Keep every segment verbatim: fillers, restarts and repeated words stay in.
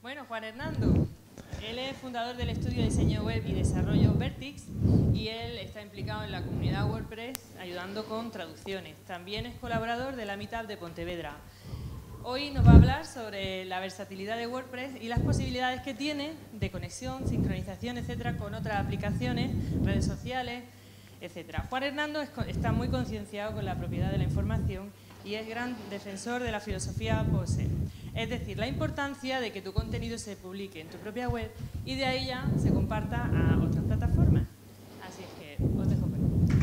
Bueno, Juan Hernando, él es fundador del estudio de diseño web y desarrollo Vertix y él está implicado en la comunidad WordPress ayudando con traducciones. También es colaborador de la Meetup de Pontevedra. Hoy nos va a hablar sobre la versatilidad de WordPress y las posibilidades que tiene de conexión, sincronización, etcétera, con otras aplicaciones, redes sociales, etcétera. Juan Hernando es, está muy concienciado con la propiedad de la información y es gran defensor de la filosofía POSE. Es decir, la importancia de que tu contenido se publique en tu propia web y de ahí ya se comparta a otras plataformas. Así es que os dejo con él.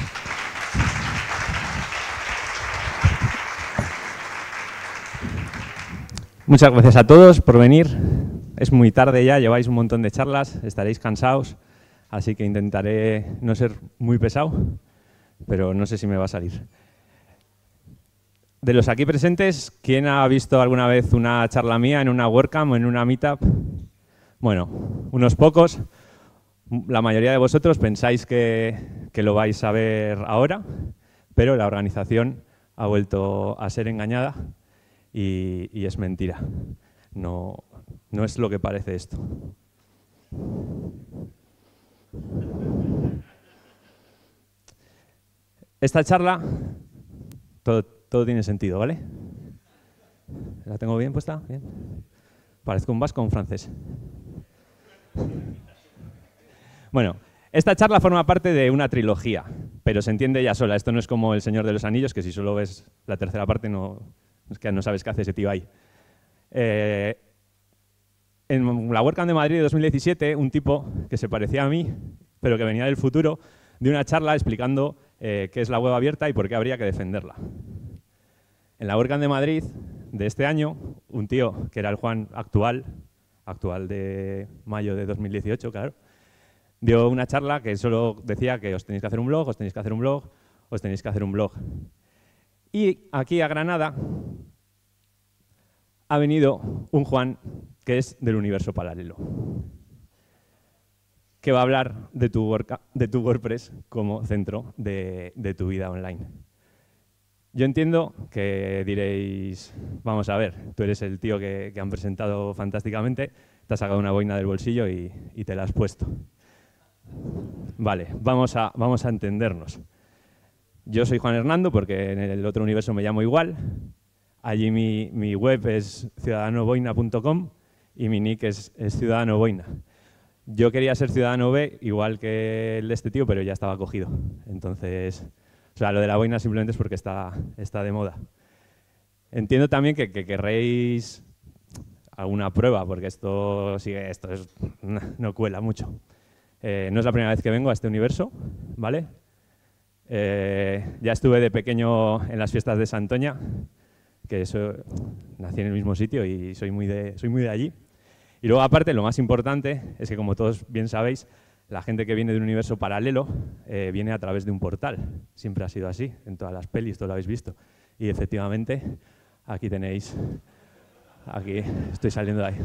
Muchas gracias a todos por venir. Es muy tarde ya, lleváis un montón de charlas, estaréis cansados, así que intentaré no ser muy pesado, pero no sé si me va a salir. De los aquí presentes, ¿quién ha visto alguna vez una charla mía en una WordCamp o en una Meetup? Bueno, unos pocos. La mayoría de vosotros pensáis que, que lo vais a ver ahora, pero la organización ha vuelto a ser engañada y, y es mentira. No, no es lo que parece esto. Esta charla, todo, todo tiene sentido, ¿vale? ¿La tengo bien puesta? Bien. Parezco un vasco o un francés. Bueno, esta charla forma parte de una trilogía, pero se entiende ya sola. Esto no es como El Señor de los Anillos, que si solo ves la tercera parte no, es que no sabes qué hace ese tío ahí. Eh, en la WordCamp de Madrid de dos mil diecisiete, un tipo que se parecía a mí, pero que venía del futuro, dio una charla explicando eh, qué es la web abierta y por qué habría que defenderla. En la WordCamp de Madrid de este año, un tío que era el Juan actual, actual de mayo de dos mil dieciocho, claro, dio una charla que solo decía que os tenéis que hacer un blog, os tenéis que hacer un blog, os tenéis que hacer un blog. Y aquí a Granada ha venido un Juan que es del universo paralelo, que va a hablar de tu, de tu WordPress como centro de, de tu vida online. Yo entiendo que diréis, vamos a ver, tú eres el tío que, que han presentado fantásticamente, te has sacado una boina del bolsillo y, y te la has puesto. Vale, vamos a, vamos a entendernos. Yo soy Juan Hernando porque en el otro universo me llamo igual. Allí mi, mi web es ciudadano boina punto com y mi nick es, es Ciudadano Boina. Yo quería ser Ciudadano B, igual que el de este tío, pero ya estaba cogido. Entonces, o sea, lo de la boina simplemente es porque está, está de moda. Entiendo también que, que querréis alguna prueba, porque esto sigue, esto es, no, no cuela mucho. Eh, no es la primera vez que vengo a este universo, ¿vale? Eh, ya estuve de pequeño en las fiestas de Santoña, que eso, nací en el mismo sitio y soy muy de, soy muy de allí. Y luego, aparte, lo más importante es que, como todos bien sabéis, la gente que viene de un universo paralelo eh, viene a través de un portal. Siempre ha sido así, en todas las pelis, todo lo habéis visto. Y efectivamente, aquí tenéis, aquí estoy saliendo de ahí.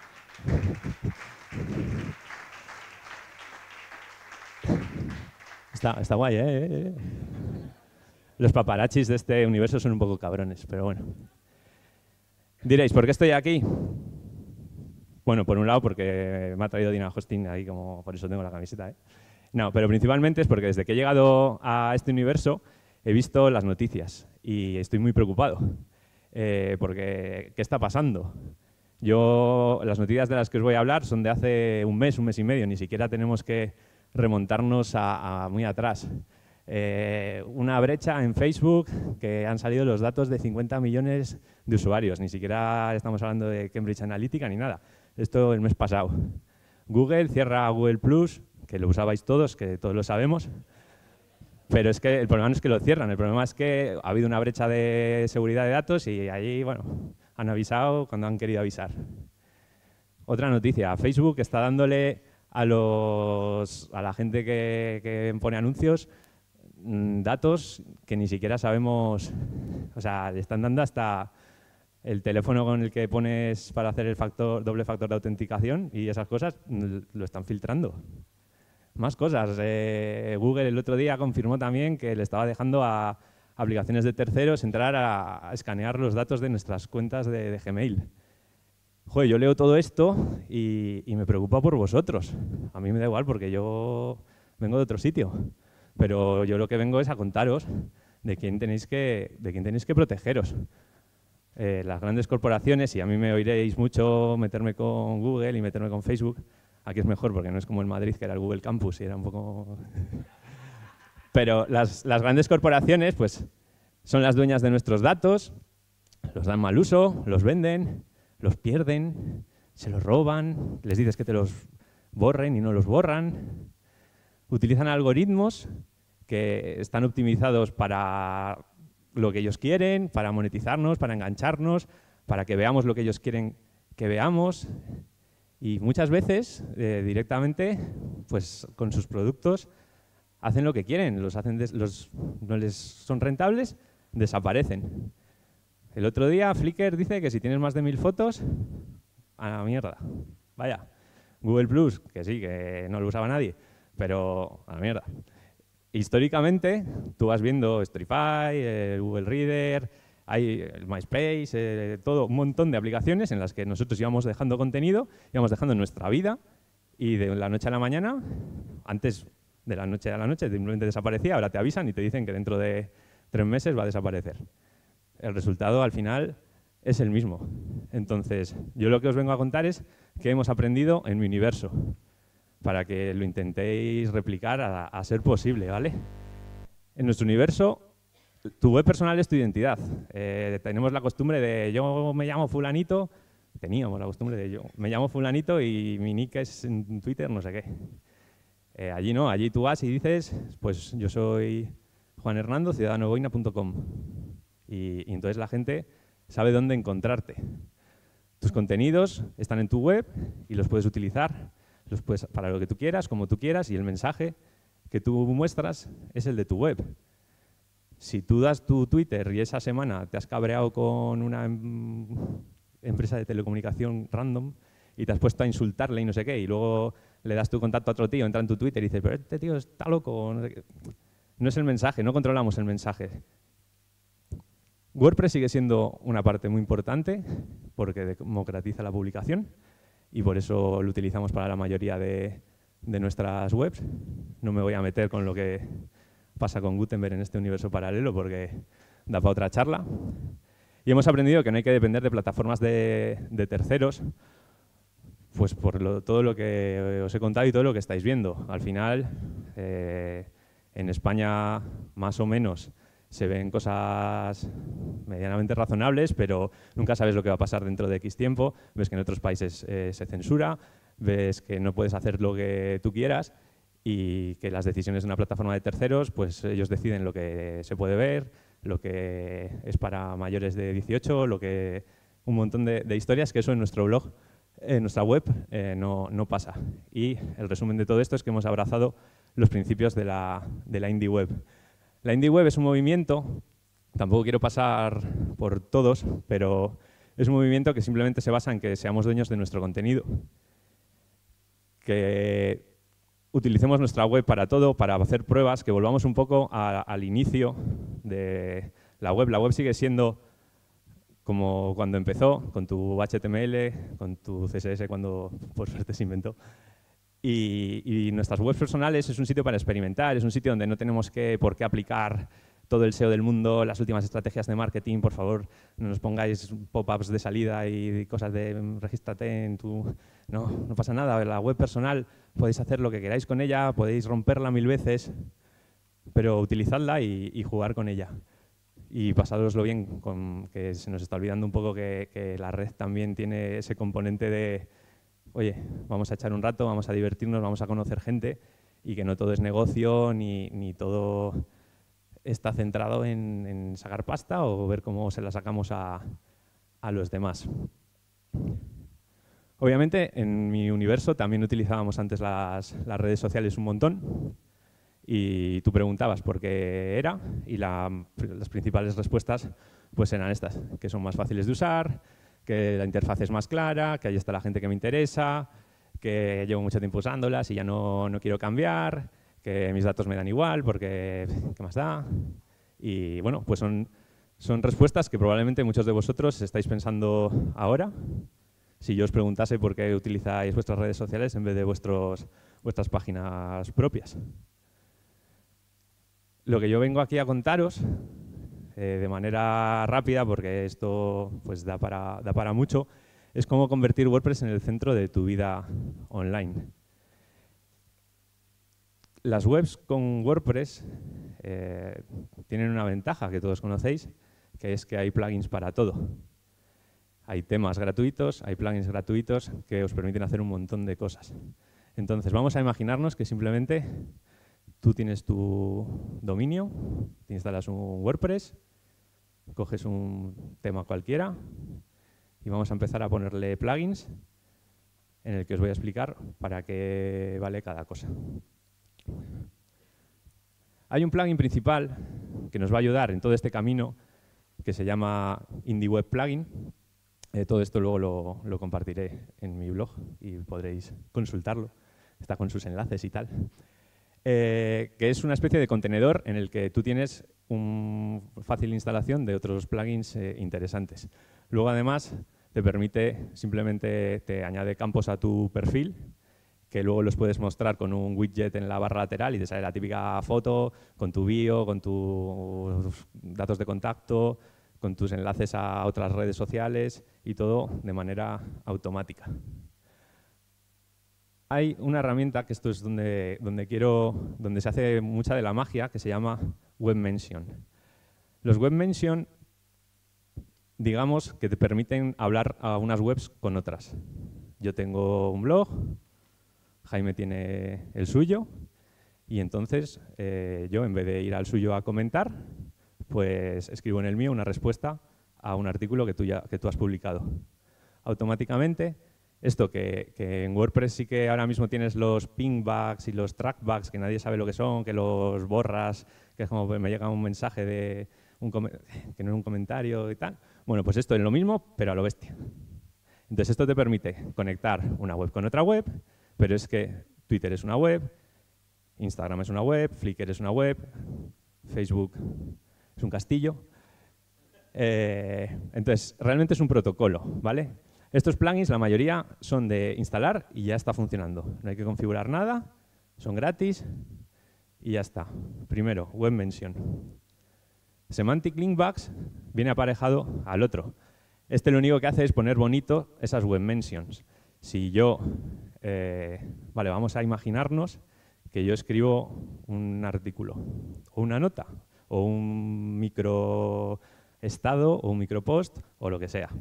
Está, está guay, ¿eh? Los paparachis de este universo son un poco cabrones, pero bueno. Diréis, ¿por qué estoy aquí? Bueno, por un lado porque me ha traído Dina Hosting ahí, como por eso tengo la camiseta, ¿eh? No, pero principalmente es porque desde que he llegado a este universo he visto las noticias y estoy muy preocupado. Eh, porque, ¿qué está pasando? Yo, las noticias de las que os voy a hablar son de hace un mes, un mes y medio, ni siquiera tenemos que remontarnos a, a muy atrás. Eh, una brecha en Facebook, que han salido los datos de cincuenta millones de usuarios, ni siquiera estamos hablando de Cambridge Analytica ni nada. Esto el mes pasado. Google cierra Google Plus, que lo usabais todos, que todos lo sabemos, pero es que el problema no es que lo cierran, el problema es que ha habido una brecha de seguridad de datos y allí, bueno, han avisado cuando han querido avisar. Otra noticia, Facebook está dándole a, los, a la gente que, que pone anuncios datos que ni siquiera sabemos, o sea, le están dando hasta el teléfono con el que pones para hacer el factor, doble factor de autenticación y esas cosas, lo están filtrando. Más cosas. Eh, Google el otro día confirmó también que le estaba dejando a aplicaciones de terceros entrar a, a escanear los datos de nuestras cuentas de, de Gmail. joder, yo leo todo esto y, y me preocupa por vosotros. A mí me da igual porque yo vengo de otro sitio, pero yo lo que vengo es a contaros de quién tenéis que, de quién tenéis que protegeros. Eh, las grandes corporaciones, y a mí me oiréis mucho meterme con Google y meterme con Facebook, aquí es mejor porque no es como en Madrid, que era el Google Campus y era un poco... Pero las, las grandes corporaciones pues, son las dueñas de nuestros datos, los dan mal uso, los venden, los pierden, se los roban, les dices que te los borren y no los borran. Utilizan algoritmos que están optimizados para lo que ellos quieren, para monetizarnos, para engancharnos, para que veamos lo que ellos quieren que veamos. Y muchas veces, eh, directamente, pues con sus productos, hacen lo que quieren, los hacen los, no les son rentables, desaparecen. El otro día Flickr dice que si tienes más de mil fotos, a la mierda. Vaya. Google Plus, que sí, que no lo usaba nadie, pero a la mierda. Históricamente, tú vas viendo Storyfy, el Google Reader, hay el MySpace, eh, todo, un montón de aplicaciones en las que nosotros íbamos dejando contenido, íbamos dejando nuestra vida, y de la noche a la mañana, antes de la noche a la noche, simplemente desaparecía, ahora te avisan y te dicen que dentro de tres meses va a desaparecer. El resultado, al final, es el mismo. Entonces, yo lo que os vengo a contar es qué hemos aprendido en mi universo, para que lo intentéis replicar a, a ser posible, ¿vale? En nuestro universo, tu web personal es tu identidad. Eh, tenemos la costumbre de yo me llamo fulanito, teníamos la costumbre de yo me llamo fulanito y mi nick es en Twitter no sé qué. Eh, allí no, allí tú vas y dices, pues yo soy Juan Hernando, ciudadano boina punto com. Y, y entonces la gente sabe dónde encontrarte. Tus contenidos están en tu web y los puedes utilizar los puedes, para lo que tú quieras, como tú quieras, y el mensaje que tú muestras es el de tu web. Si tú das tu Twitter y esa semana te has cabreado con una em empresa de telecomunicación random y te has puesto a insultarle y no sé qué, y luego le das tu contacto a otro tío, entra en tu Twitter y dices, pero este tío está loco, no sé qué. No es el mensaje, no controlamos el mensaje. WordPress sigue siendo una parte muy importante porque democratiza la publicación y por eso lo utilizamos para la mayoría de, de nuestras webs. No me voy a meter con lo que pasa con Gutenberg en este universo paralelo porque da para otra charla. Y hemos aprendido que no hay que depender de plataformas de, de terceros, pues por lo, todo lo que os he contado y todo lo que estáis viendo. Al final, eh, en España, más o menos, se ven cosas medianamente razonables, pero nunca sabes lo que va a pasar dentro de X tiempo. Ves que en otros países eh, se censura, ves que no puedes hacer lo que tú quieras y que las decisiones de una plataforma de terceros, pues ellos deciden lo que se puede ver, lo que es para mayores de dieciocho, lo que, un montón de, de historias que eso en nuestro blog, en nuestra web, eh, no, no pasa. Y el resumen de todo esto es que hemos abrazado los principios de la, de la indie web. La indie web es un movimiento, tampoco quiero pasar por todos, pero es un movimiento que simplemente se basa en que seamos dueños de nuestro contenido, que utilicemos nuestra web para todo, para hacer pruebas, que volvamos un poco a, al inicio de la web. La web sigue siendo como cuando empezó, con tu H T M L, con tu C S S cuando por suerte se inventó. Y, y nuestras webs personales es un sitio para experimentar, es un sitio donde no tenemos que, por qué aplicar todo el S E O del mundo, las últimas estrategias de marketing. Por favor, no nos pongáis pop-ups de salida y cosas de regístrate en tu... No, no pasa nada. La web personal podéis hacer lo que queráis con ella, podéis romperla mil veces, pero utilizadla y, y jugar con ella. Y pasároslo bien, con, que se nos está olvidando un poco que, que la red también tiene ese componente de oye, vamos a echar un rato, vamos a divertirnos, vamos a conocer gente y que no todo es negocio ni, ni todo está centrado en, en sacar pasta o ver cómo se la sacamos a, a los demás. Obviamente, en mi universo también utilizábamos antes las, las redes sociales un montón y tú preguntabas por qué era y la, las principales respuestas pues eran estas, que son más fáciles de usar, que la interfaz es más clara, que ahí está la gente que me interesa, que llevo mucho tiempo usándolas y ya no, no quiero cambiar, que mis datos me dan igual porque ¿qué más da? Y bueno, pues son, son respuestas que probablemente muchos de vosotros estáis pensando ahora, si yo os preguntase por qué utilizáis vuestras redes sociales en vez de vuestros, vuestras páginas propias. Lo que yo vengo aquí a contaros, eh, de manera rápida, porque esto pues, da, para, da para mucho, es cómo convertir WordPress en el centro de tu vida online. Las webs con WordPress eh, tienen una ventaja que todos conocéis, que es que hay plugins para todo. Hay temas gratuitos, hay plugins gratuitos que os permiten hacer un montón de cosas. Entonces, vamos a imaginarnos que simplemente tú tienes tu dominio, te instalas un WordPress, coges un tema cualquiera y vamos a empezar a ponerle plugins en el que os voy a explicar para qué vale cada cosa. Hay un plugin principal que nos va a ayudar en todo este camino que se llama IndieWeb Plugin. Eh, todo esto luego lo, lo compartiré en mi blog y podréis consultarlo. Está con sus enlaces y tal. Eh, que es una especie de contenedor en el que tú tienes una fácil instalación de otros plugins eh, interesantes. Luego, además, te permite, simplemente te añade campos a tu perfil, que luego los puedes mostrar con un widget en la barra lateral y te sale la típica foto con tu bio, con tus datos de contacto, con tus enlaces a otras redes sociales y todo de manera automática. Hay una herramienta, que esto es donde, donde, quiero, donde se hace mucha de la magia, que se llama Web Mention. Los Web Mention, digamos, que te permiten hablar a unas webs con otras. Yo tengo un blog, Jaime tiene el suyo, y entonces eh, yo, en vez de ir al suyo a comentar, pues escribo en el mío una respuesta a un artículo que tú, ya, que tú has publicado. Automáticamente, esto que, que en WordPress sí que ahora mismo tienes los pingbags y los trackbags, que nadie sabe lo que son, que los borras, que es como me llega un mensaje de un que no es un comentario y tal. Bueno, pues esto es lo mismo, pero a lo bestia. Entonces esto te permite conectar una web con otra web, pero es que Twitter es una web, Instagram es una web, Flickr es una web, Facebook es un castillo. Eh, entonces, realmente es un protocolo, ¿vale? Estos plugins, la mayoría, son de instalar y ya está funcionando. No hay que configurar nada, son gratis y ya está. Primero, Web Mention. Semantic Linkbacks viene aparejado al otro. Este lo único que hace es poner bonito esas Web Mentions. Si yo, eh, vale, vamos a imaginarnos que yo escribo un artículo o una nota o un microestado o un micropost o lo que sea.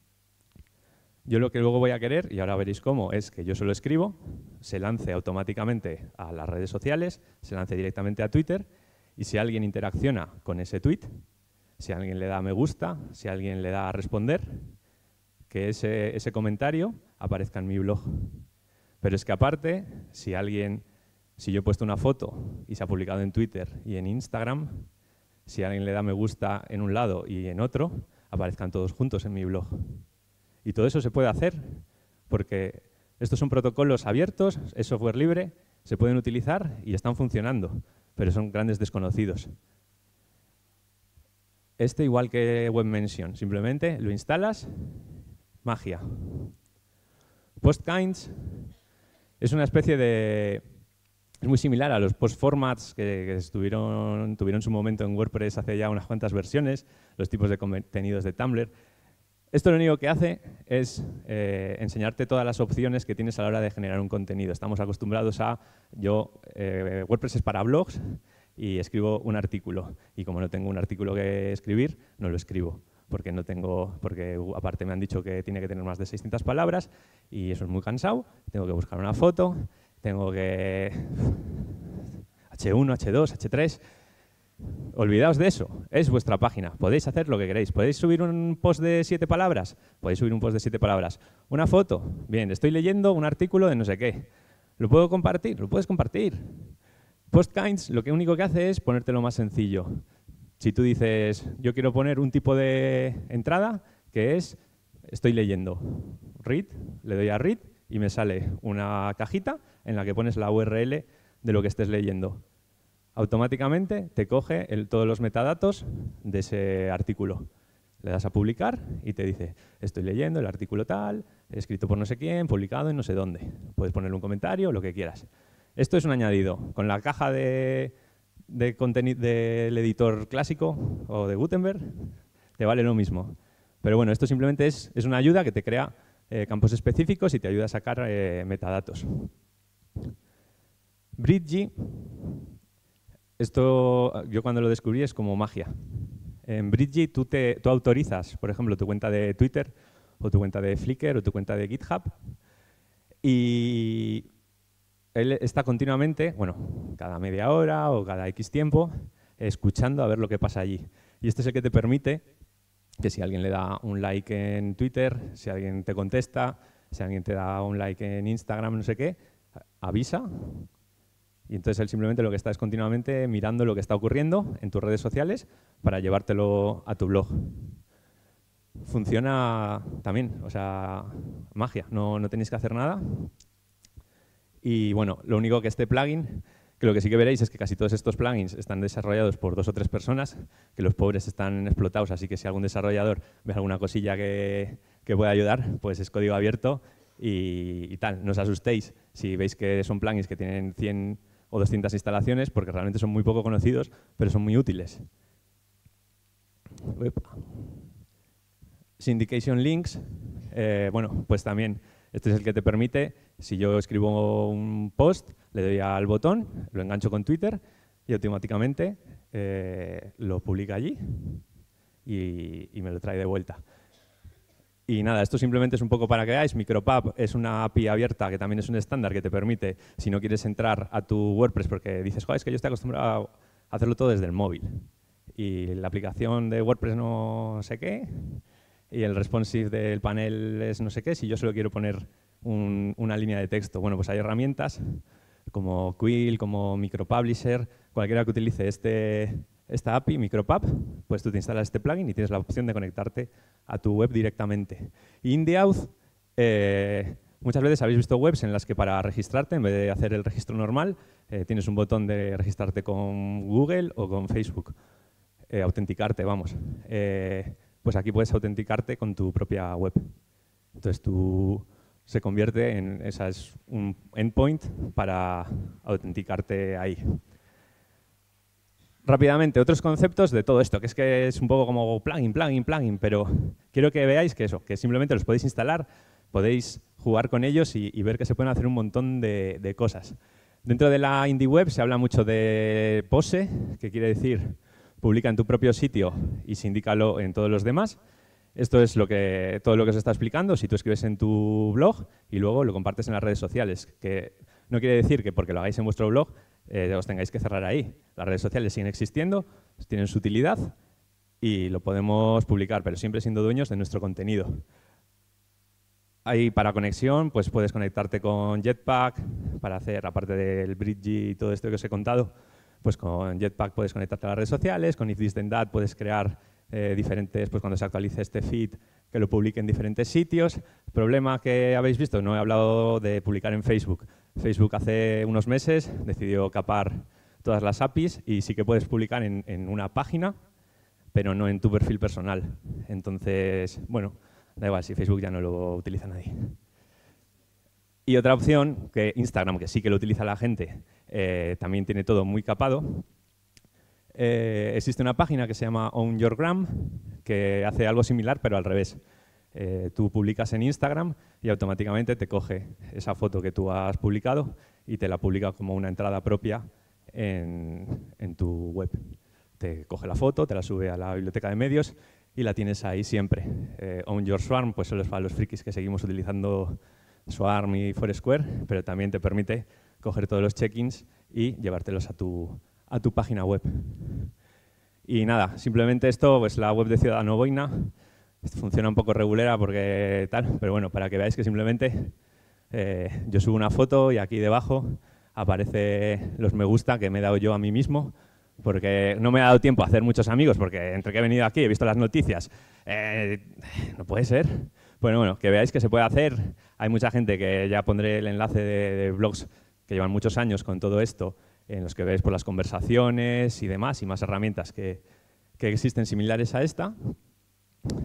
Yo lo que luego voy a querer, y ahora veréis cómo, es que yo solo escribo, se lance automáticamente a las redes sociales, se lance directamente a Twitter, y si alguien interacciona con ese tweet, si alguien le da a me gusta, si alguien le da a responder, que ese, ese comentario aparezca en mi blog. Pero es que aparte, si alguien, si yo he puesto una foto y se ha publicado en Twitter y en Instagram, si alguien le da me gusta en un lado y en otro, aparezcan todos juntos en mi blog. Y todo eso se puede hacer porque estos son protocolos abiertos, es software libre, se pueden utilizar y están funcionando, pero son grandes desconocidos. Este, igual que Web Mention, simplemente lo instalas, magia. PostKinds es una especie de... Es muy similar a los post formats que, que estuvieron, tuvieron su momento en WordPress hace ya unas cuantas versiones, los tipos de contenidos de Tumblr. Esto lo único que hace es eh, enseñarte todas las opciones que tienes a la hora de generar un contenido. Estamos acostumbrados a, yo, eh, WordPress es para blogs y escribo un artículo. Y como no tengo un artículo que escribir, no lo escribo. Porque, no tengo, porque aparte me han dicho que tiene que tener más de seiscientas palabras y eso es muy cansado. Tengo que buscar una foto, tengo que... hache uno, hache dos, hache tres... Olvidaos de eso, es vuestra página, podéis hacer lo que queréis. ¿Podéis subir un post de siete palabras? Podéis subir un post de siete palabras. ¿Una foto? Bien, estoy leyendo un artículo de no sé qué. ¿Lo puedo compartir? Lo puedes compartir. PostKinds lo que único que hace es ponértelo más sencillo. Si tú dices, yo quiero poner un tipo de entrada que es, estoy leyendo, read, le doy a read y me sale una cajita en la que pones la U R L de lo que estés leyendo. Automáticamente te coge el, todos los metadatos de ese artículo. Le das a publicar y te dice, estoy leyendo el artículo tal, escrito por no sé quién, publicado en no sé dónde. Puedes ponerle un comentario, lo que quieras. Esto es un añadido. Con la caja de, de contenido del editor clásico o de Gutenberg, te vale lo mismo. Pero bueno, esto simplemente es, es una ayuda que te crea eh, campos específicos y te ayuda a sacar eh, metadatos. Bridgie, esto yo cuando lo descubrí es como magia. En Bridgie tú, te, tú autorizas, por ejemplo, tu cuenta de Twitter o tu cuenta de Flickr o tu cuenta de GitHub y él está continuamente, bueno, cada media hora o cada X tiempo, escuchando a ver lo que pasa allí. Y este es el que te permite que si alguien le da un like en Twitter, si alguien te contesta, si alguien te da un like en Instagram, no sé qué, avisa. Y entonces él simplemente lo que está es continuamente mirando lo que está ocurriendo en tus redes sociales para llevártelo a tu blog. Funciona también, o sea, magia, no, no tenéis que hacer nada. Y bueno, lo único que este plugin, que lo que sí que veréis es que casi todos estos plugins están desarrollados por dos o tres personas, que los pobres están explotados, así que si algún desarrollador ve alguna cosilla que, que pueda ayudar, pues es código abierto y, y tal. No os asustéis si veis que son plugins que tienen cien o doscientas instalaciones, porque realmente son muy poco conocidos, pero son muy útiles. Uepa. Syndication links, eh, bueno, pues también este es el que te permite, si yo escribo un post, le doy al botón, lo engancho con Twitter y automáticamente eh, lo publica allí y, y me lo trae de vuelta. Y nada, esto simplemente es un poco para que veáis. Micropub es una A P I abierta que también es un estándar que te permite, si no quieres entrar a tu WordPress porque dices, joder, es que yo estoy acostumbrado a hacerlo todo desde el móvil. Y la aplicación de WordPress no sé qué, y el responsive del panel es no sé qué, si yo solo quiero poner un, una línea de texto. Bueno, pues hay herramientas como Quill, como Micropublisher, cualquiera que utilice este, esta A P I, Micropub, pues tú te instalas este plugin y tienes la opción de conectarte a tu web directamente. IndieAuth, eh, muchas veces habéis visto webs en las que para registrarte, en vez de hacer el registro normal, eh, tienes un botón de registrarte con Google o con Facebook. Eh, autenticarte, vamos. Eh, pues aquí puedes autenticarte con tu propia web. Entonces tú se convierte en, esa es un endpoint para autenticarte ahí. Rápidamente, otros conceptos de todo esto, que es que es un poco como plugin, plugin, plugin, pero quiero que veáis que eso, que simplemente los podéis instalar, podéis jugar con ellos y, y ver que se pueden hacer un montón de, de cosas. Dentro de la Indie Web se habla mucho de POSE, que quiere decir publica en tu propio sitio y sindícalo en todos los demás. Esto es lo que, todo lo que os está explicando. Si tú escribes en tu blog y luego lo compartes en las redes sociales, que no quiere decir que porque lo hagáis en vuestro blog eh, os tengáis que cerrar ahí. Las redes sociales siguen existiendo, tienen su utilidad y lo podemos publicar, pero siempre siendo dueños de nuestro contenido. Ahí para conexión, pues puedes conectarte con Jetpack para hacer, aparte del Bridgie y todo esto que os he contado, pues con Jetpack puedes conectarte a las redes sociales, con If This Then That puedes crear eh, diferentes, pues cuando se actualice este feed, que lo publique en diferentes sitios. Problema que habéis visto, no he hablado de publicar en Facebook. Facebook hace unos meses decidió capar todas las A P Is y sí que puedes publicar en, en una página, pero no en tu perfil personal. Entonces, bueno, da igual, si Facebook ya no lo utiliza nadie. Y otra opción, que Instagram, que sí que lo utiliza la gente, eh, también tiene todo muy capado. Eh, existe una página que se llama Own Your Gram, que hace algo similar, pero al revés. Eh, tú publicas en Instagram y automáticamente te coge esa foto que tú has publicado y te la publica como una entrada propia en, en tu web. Te coge la foto, te la sube a la biblioteca de medios y la tienes ahí siempre. Eh, Own Your Swarm, pues solo es para los frikis que seguimos utilizando Swarm y Foursquare, pero también te permite coger todos los check-ins y llevártelos a tu, a tu página web. Y nada, simplemente esto, pues la web de Ciudadano Boina, funciona un poco regulera porque tal, pero bueno, para que veáis que simplemente eh, yo subo una foto y aquí debajo aparece los me gusta que me he dado yo a mí mismo, porque no me ha dado tiempo a hacer muchos amigos, porque entre que he venido aquí he visto las noticias, eh, no puede ser. Bueno, bueno, que veáis que se puede hacer. Hay mucha gente que ya pondré el enlace de, de blogs que llevan muchos años con todo esto, en los que veis por las conversaciones y demás, y más herramientas que, que existen similares a esta.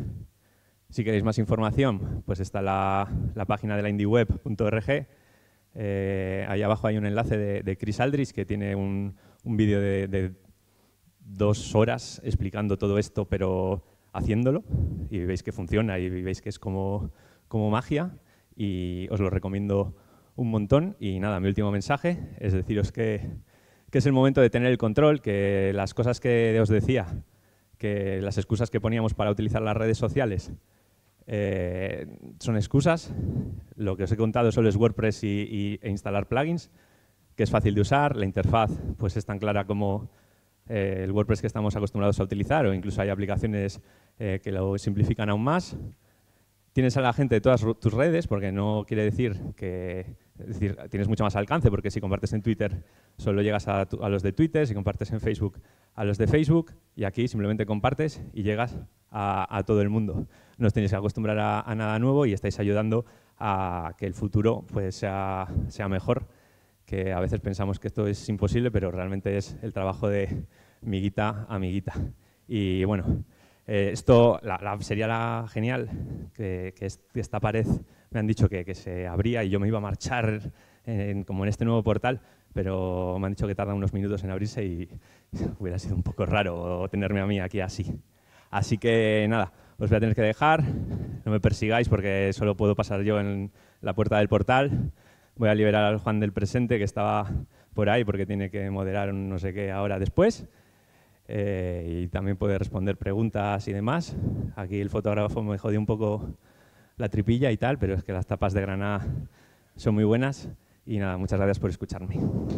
Si queréis más información, pues está la, la página de la indieweb punto org. Eh, ahí abajo hay un enlace de, de Chris Aldrich que tiene un, un vídeo de, de dos horas explicando todo esto, pero haciéndolo. Y veis que funciona y veis que es como, como magia. Y os lo recomiendo un montón. Y nada, mi último mensaje es deciros que, que es el momento de tener el control, que las cosas que os decía, que las excusas que poníamos para utilizar las redes sociales eh, son excusas. Lo que os he contado solo es WordPress y, y, e instalar plugins, que es fácil de usar. La interfaz pues, es tan clara como eh, el WordPress que estamos acostumbrados a utilizar, o incluso hay aplicaciones eh, que lo simplifican aún más. Tienes a la gente de todas tus redes, porque no quiere decir que es decir, tienes mucho más alcance, porque si compartes en Twitter solo llegas a, tu, a los de Twitter, si compartes en Facebook a los de Facebook, y aquí simplemente compartes y llegas a, a todo el mundo. No os tenéis que acostumbrar a, a nada nuevo y estáis ayudando a que el futuro pues, sea, sea mejor, que a veces pensamos que esto es imposible, pero realmente es el trabajo de miguita a miguita. Y bueno, Eh, esto la, la, sería la genial que, que, esta pared me han dicho que, que se abría y yo me iba a marchar en, como en este nuevo portal, pero me han dicho que tarda unos minutos en abrirse y hubiera sido un poco raro tenerme a mí aquí así. Así que nada, os voy a tener que dejar, no me persigáis porque solo puedo pasar yo en la puerta del portal. Voy a liberar al Juan del presente que estaba por ahí porque tiene que moderar un no sé qué ahora después. Eh, y también puede responder preguntas y demás. Aquí el fotógrafo me jodió un poco la tripilla y tal, pero es que las tapas de Granada son muy buenas. Y nada, muchas gracias por escucharme.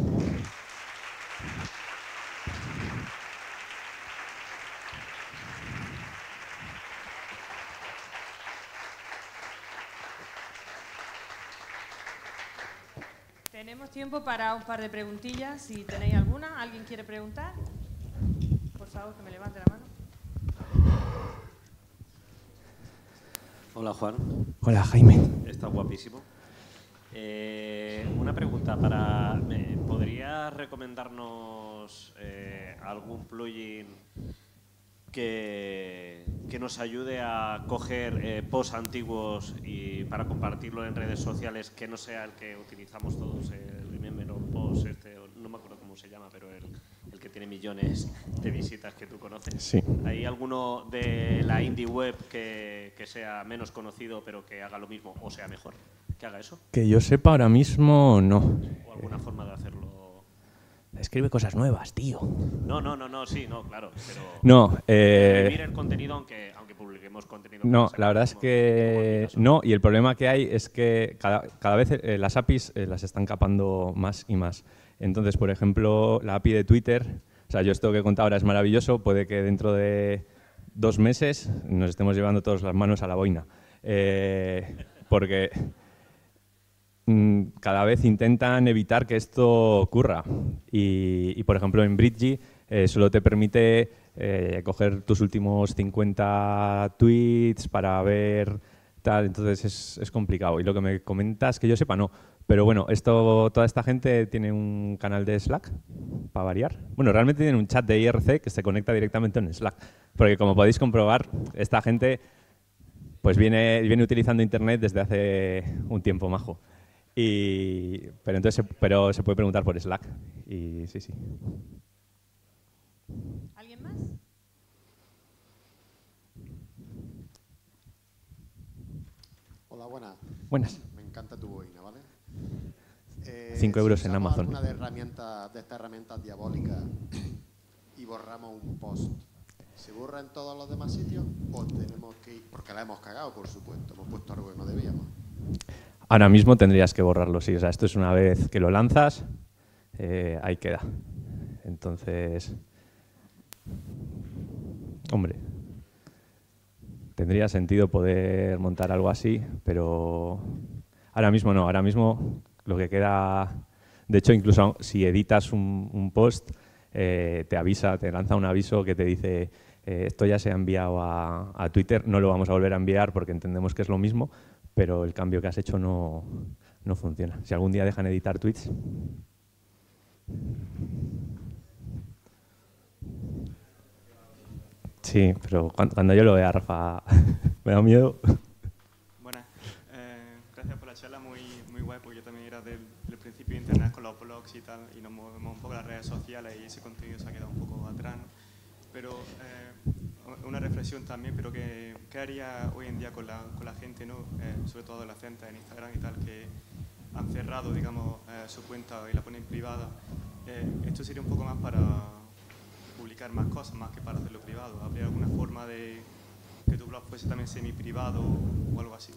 Tenemos tiempo para un par de preguntillas, si tenéis alguna. ¿Alguien quiere preguntar? Por favor, que me levante la mano. Hola, Juan. Hola, Jaime. Está guapísimo. Eh, una pregunta para... Eh, ¿Podrías recomendarnos eh, algún plugin que, que nos ayude a coger eh, posts antiguos y para compartirlo en redes sociales que no sea el que utilizamos todos, el Remember All Post, este, no me acuerdo cómo se llama, pero el, el que tiene millones de visitas que tú conoces? Sí. ¿Hay alguno de la indie web que, que sea menos conocido pero que haga lo mismo o sea mejor? ¿Que haga eso? Que yo sepa ahora mismo, no. ¿O alguna forma de hacerlo? Escribe cosas nuevas, tío. No, no, no, no, sí, no, claro. Pero no, eh... vivir el contenido aunque, aunque publiquemos contenido. No, la verdad es que no, y el problema que hay es que cada, cada vez eh, las A P Is eh, las están capando más y más. Entonces, por ejemplo, la A P I de Twitter, o sea, yo esto que he contado ahora es maravilloso, puede que dentro de dos meses nos estemos llevando todas las manos a la boina. Eh, porque cada vez intentan evitar que esto ocurra. Y, y por ejemplo, en Bridgie eh, solo te permite eh, coger tus últimos cincuenta tweets para ver tal, entonces es, es complicado. Y lo que me comentas, que yo sepa, no. Pero bueno, esto, toda esta gente tiene un canal de Slack, para variar. Bueno, realmente tienen un chat de I R C que se conecta directamente en Slack. Porque como podéis comprobar, esta gente pues viene, viene utilizando Internet desde hace un tiempo majo. Y, pero entonces pero se puede preguntar por Slack. Y sí, sí. ¿Alguien más? Hola, buenas. Buenas. Me encanta tu boina, ¿vale? Eh, Cinco euros si en Amazon. Una de, herramientas, de estas herramientas diabólicas y borramos un post, ¿se borra en todos los demás sitios o tenemos que ir? Porque la hemos cagado, por supuesto. Hemos puesto algo que no debíamos. Ahora mismo tendrías que borrarlo, sí. O sea, esto es una vez que lo lanzas, eh, ahí queda. Entonces, hombre, tendría sentido poder montar algo así, pero ahora mismo no. Ahora mismo lo que queda, de hecho, incluso si editas un, un post, eh, te avisa, te lanza un aviso que te dice eh, esto ya se ha enviado a, a Twitter, no lo vamos a volver a enviar porque entendemos que es lo mismo, pero el cambio que has hecho no, no funciona. Si algún día dejan editar tweets. Sí, pero cuando, cuando yo lo vea, Rafa... Me da miedo. Buenas. Eh, gracias por la charla, muy, muy guay, porque yo también era del, del principio de Internet con los blogs y tal, y nos movemos un poco las redes sociales y ese contenido se ha quedado un poco atrás, ¿no? Pero eh, una reflexión también, pero que, ¿qué haría hoy en día con la, con la gente, ¿no? Eh, sobre todo adolescentes en Instagram y tal, que han cerrado, digamos, eh, su cuenta y la ponen privada? Eh, esto sería un poco más para publicar más cosas, más que para hacerlo privado. ¿Habría alguna forma de que tu blog fuese también semi-privado o algo así?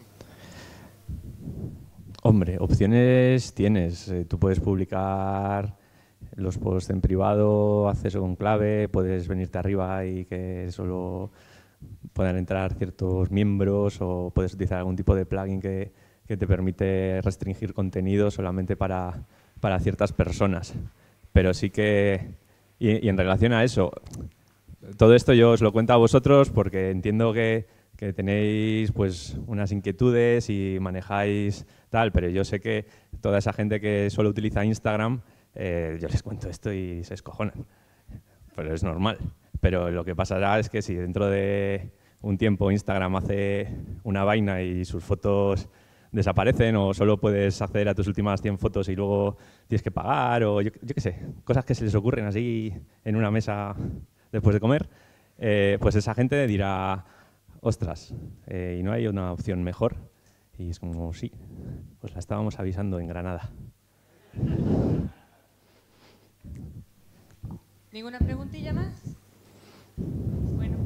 Hombre, opciones tienes. Eh, tú puedes publicar los posts en privado, acceso con clave, puedes venirte arriba y que solo puedan entrar ciertos miembros, o puedes utilizar algún tipo de plugin que, que te permite restringir contenido solamente para, para ciertas personas. Pero sí que, y, y en relación a eso, todo esto yo os lo cuento a vosotros porque entiendo que, que tenéis pues unas inquietudes y manejáis tal, pero yo sé que toda esa gente que solo utiliza Instagram, eh, yo les cuento esto y se escojonan, pero es normal. Pero lo que pasará es que si dentro de un tiempo Instagram hace una vaina y sus fotos desaparecen, o solo puedes acceder a tus últimas cien fotos y luego tienes que pagar, o yo, yo qué sé, cosas que se les ocurren así en una mesa después de comer, eh, pues esa gente dirá, ostras, eh, ¿y no hay una opción mejor? Y es como, sí, pues la estábamos avisando en Granada. ¿Ninguna preguntilla más? Bueno.